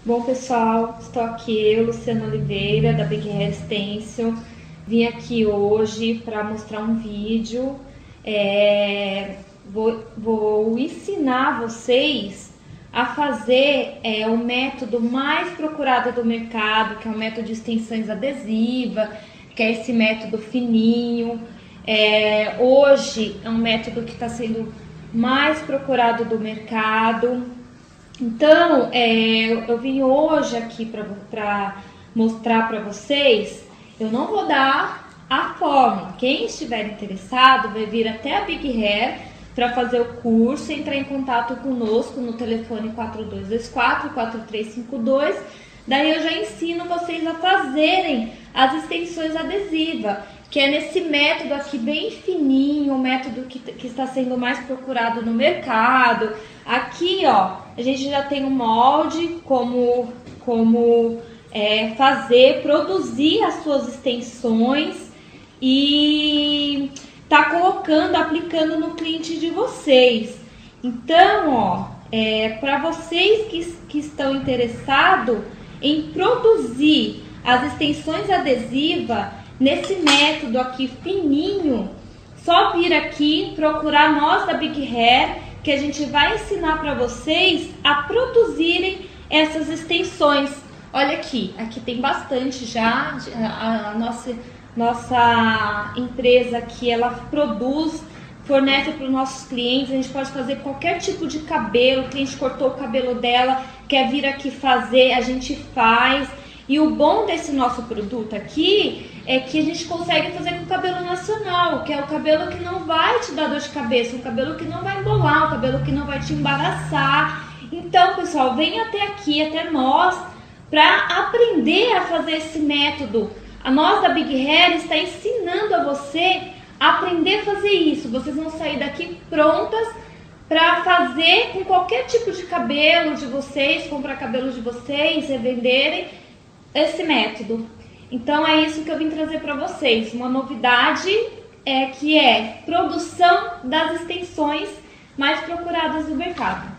Bom, pessoal, estou aqui eu, Luciana Oliveira, da Big Hair Extension. Vim aqui hoje para mostrar um vídeo. Vou ensinar vocês a fazer o método mais procurado do mercado, que é o método de extensões adesivas, que é esse método fininho. Hoje é um método que está sendo mais procurado do mercado. Então, eu vim hoje aqui para mostrar para vocês. Eu não vou dar a fórmula. Quem estiver interessado vai vir até a Big Hair para fazer o curso, entrar em contato conosco no telefone 4224-4352. Daí eu já ensino vocês a fazerem as extensões adesivas, que é nesse método aqui bem fininho, o método que está sendo mais procurado no mercado. Aqui, ó, a gente já tem um molde como produzir as suas extensões e tá colocando, aplicando no cliente de vocês. Então, ó, para vocês que estão interessados em produzir as extensões adesivas nesse método aqui fininho, só vir aqui procurar nós da Big Hair, que a gente vai ensinar para vocês a produzirem essas extensões. Olha aqui tem bastante já. A nossa empresa aqui, ela produz, fornece para os nossos clientes. A gente pode fazer qualquer tipo de cabelo. O cliente cortou o cabelo dela, quer vir aqui fazer, a gente faz. E o bom desse nosso produto aqui é que a gente consegue fazer com cabelo nacional, que é o cabelo que não vai te dar dor de cabeça, um cabelo que não vai embolar, um cabelo que não vai te embaraçar. Então, pessoal, vem até aqui, até nós, para aprender a fazer esse método. A nós da Big Hair está ensinando a você a aprender a fazer isso. Vocês vão sair daqui prontas para fazer com qualquer tipo de cabelo de vocês, comprar cabelo de vocês, revenderem esse método. Então é isso que eu vim trazer para vocês. Uma novidade que é produção das extensões mais procuradas do mercado.